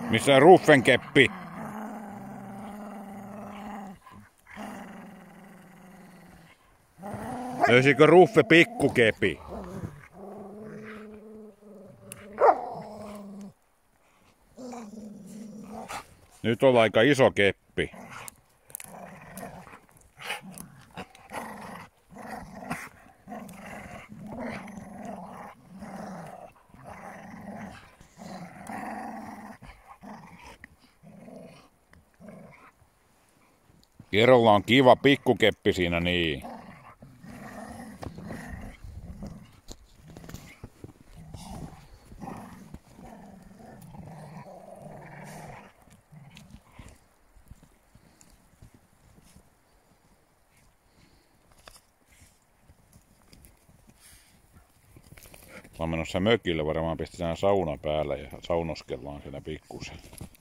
Missä on Ruffen keppi? Löysikö Ruffe pikkukepi? Nyt on aika iso keppi. Kerolla on kiva pikkukeppi siinä, niin. Mä oon menossa mökille, varmaan pistetään sauna päällä ja saunoskellaan siinä pikkusen.